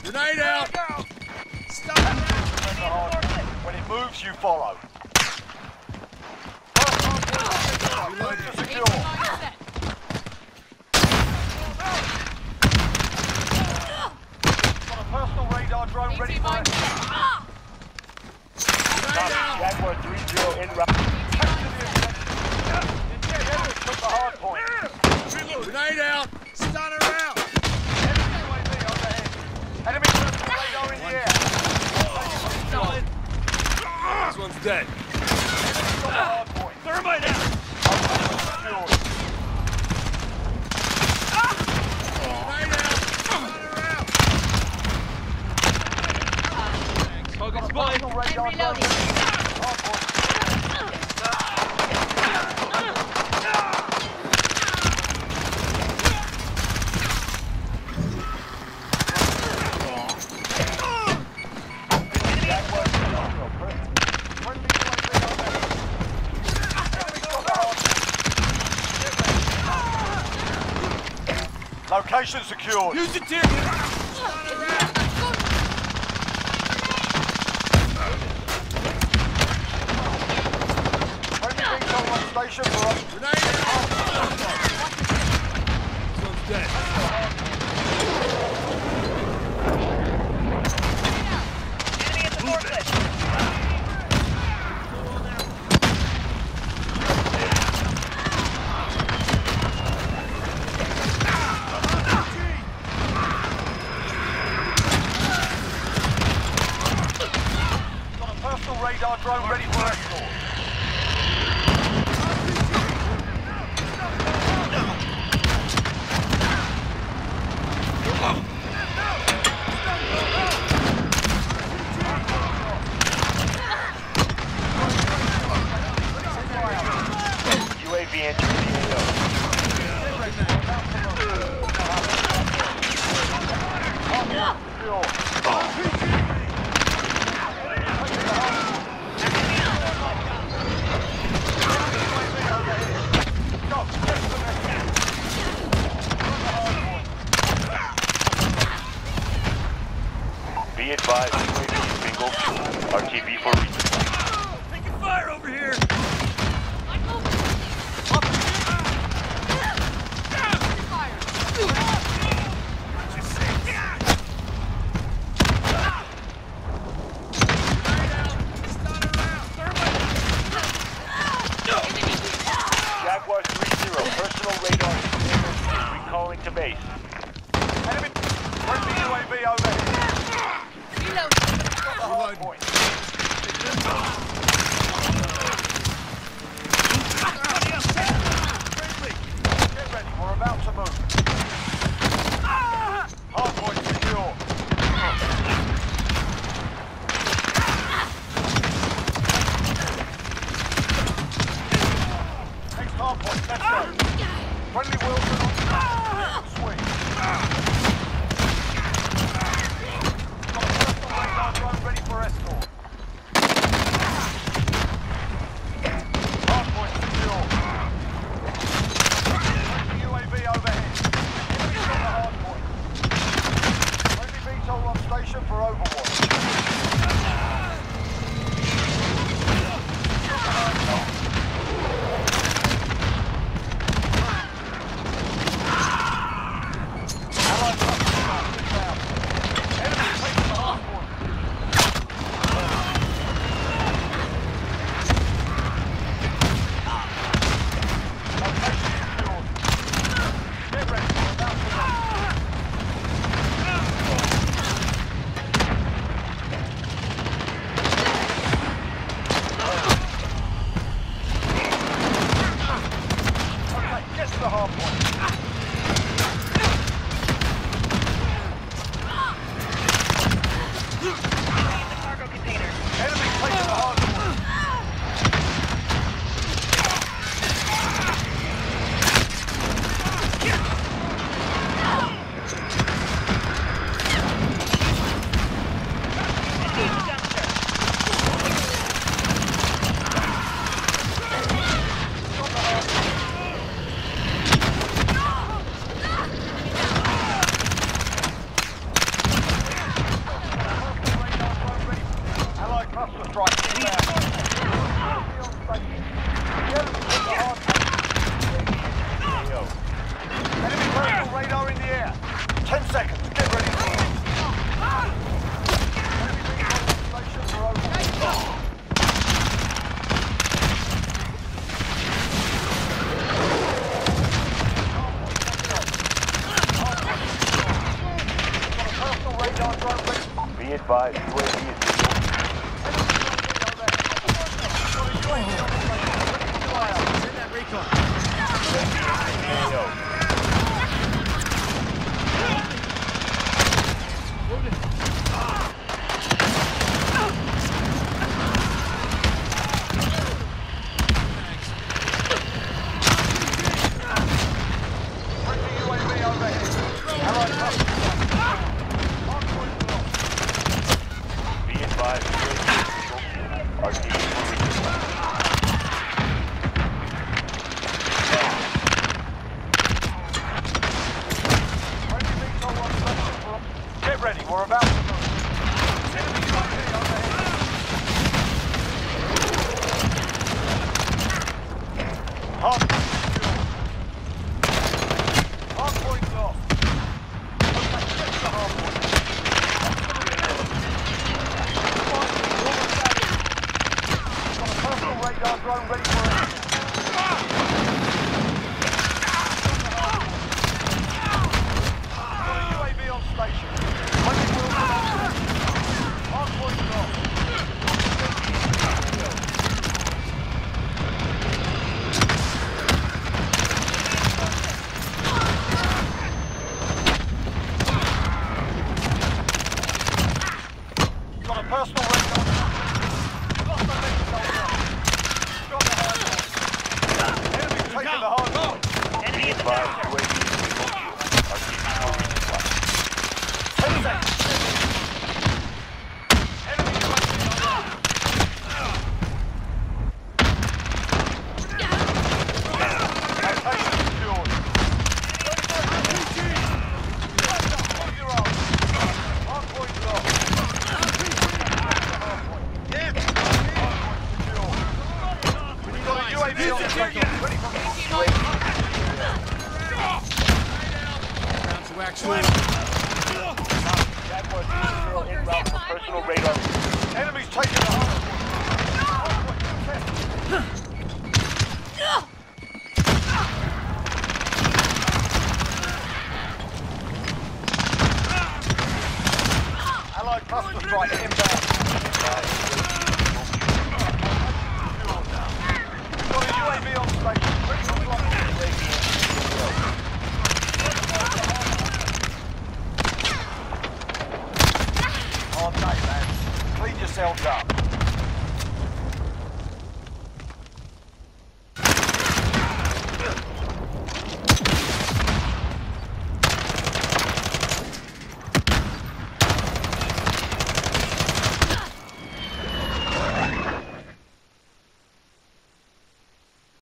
Grenade out! Stop! When it moves, you follow. Move to secure. Got a personal radar drone ready for it. Jaguar 3-0 en route. Took the hard point. Grenade out! Stunner out! Enemy personal radar in the air. This one's dead. Got the hard point. Thermite out! Secured. Grenade out! Stunner out! Focus point! Personal radar drone ready. Hard point. Location secured. Use the tear! Friendly VTOL on station for us. Grenade out! This one's dead. Enemy at the forklift. Got a personal radar drone ready for escort. UAV entering the Be advised, UAV bingo. RTV for resupply. Taking fire over here! Jaguar 3-0, personal radar is recalling to base. Enemy friendly UAV overhead. Reload. Got the hard point. Get ready, we're about to move. Hard point secure. Next hard point, let's go. Friendly Wilson on swing. Got a personal radar drone ready for escort. Hard point secure. Friendly UAV overhead. Enemy's got the hard point. Friendly VTOL on station for overwatch. seconds. Get ready for it. Stations are open. Personal radar drone ready. Be advised, UAV is Send that recon. UAV overhead. Allied customers. Be advised, UAV is RTB will resupply. Get ready, we're about to move. Enemy UAV overhead. Hard point lost. Okay, get to the hard point. Got a personal radar drone ready for action. UAV on station. Landing wheels on. Hard point lost. Got a personal radar. Lost the lead soldier. Got the hard point. Enemy taking the hard point. Enemy in the Advised, sector. UAV is RTB will resupply. 10 seconds. Enemy UAV on. Location secured. On your own. Hard point lost. Hard point secured. We've got a UAV on station. Ready for Round to action. Jaguar 2-0 en route for personal radar. enemies taking the hard point. Hard point contested. Allied cluster strike inbound. Got a UAV on station. Ready for flight. Hard day, lads. Clean yourselves up.